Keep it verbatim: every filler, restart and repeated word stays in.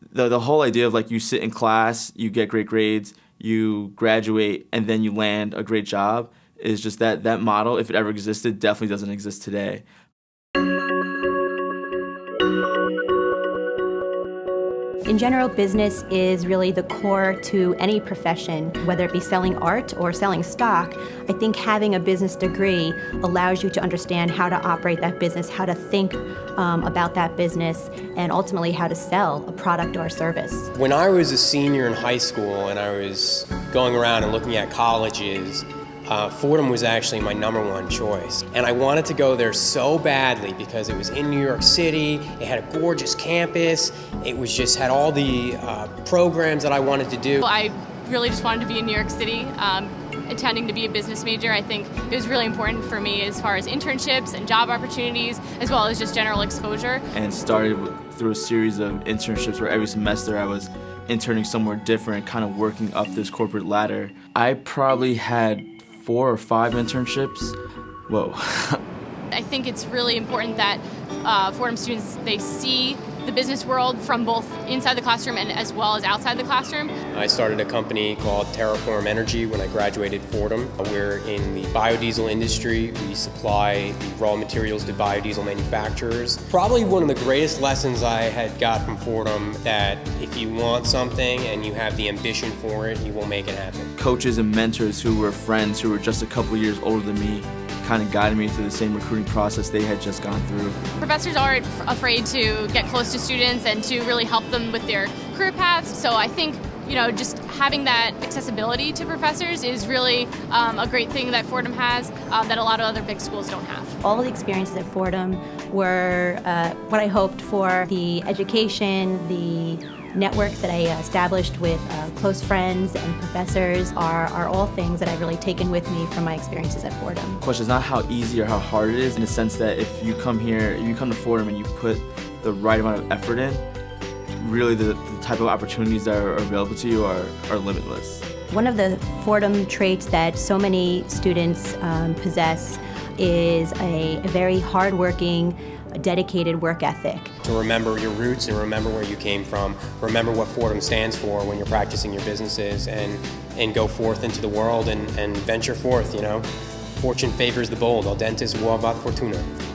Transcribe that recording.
The, the whole idea of like you sit in class, you get great grades, you graduate, and then you land a great job is just that, that model, if it ever existed, definitely doesn't exist today. In general, business is really the core to any profession, whether it be selling art or selling stock. I think having a business degree allows you to understand how to operate that business, how to think um, about that business, and ultimately how to sell a product or a service. When I was a senior in high school and I was going around and looking at colleges, Uh, Fordham was actually my number one choice. And I wanted to go there so badly because it was in New York City, it had a gorgeous campus, it was just had all the uh, programs that I wanted to do. I really just wanted to be in New York City. Um, intending to be a business major, I think it was really important for me as far as internships and job opportunities, as well as just general exposure. And started through a series of internships where every semester I was interning somewhere different, kind of working up this corporate ladder. I probably had four or five internships. Whoa. I think it's really important that uh, Fordham students, they see the business world from both inside the classroom and as well as outside the classroom. I started a company called Terraform Energy when I graduated Fordham. We're in the biodiesel industry. We supply the raw materials to biodiesel manufacturers. Probably one of the greatest lessons I had got from Fordham, that if you want something and you have the ambition for it, you will make it happen. Coaches and mentors who were friends who were just a couple years older than me kind of guided me through the same recruiting process they had just gone through. Professors aren't afraid to get close to students and to really help them with their career paths. So I think, you know, just having that accessibility to professors is really um, a great thing that Fordham has uh, that a lot of other big schools don't have. All the experiences at Fordham were uh, what I hoped for. The education, the network that I established with uh, close friends and professors are, are all things that I've really taken with me from my experiences at Fordham. The question is not how easy or how hard it is, in the sense that if you come here, if you come to Fordham and you put the right amount of effort in, really the, the type of opportunities that are available to you are, are limitless. One of the Fordham traits that so many students um, possess is a, a very hardworking, dedicated work ethic. To remember your roots and remember where you came from, remember what Fordham stands for when you're practicing your businesses, and, and go forth into the world and, and venture forth, you know. Fortune favors the bold, audentes vuavat fortuna.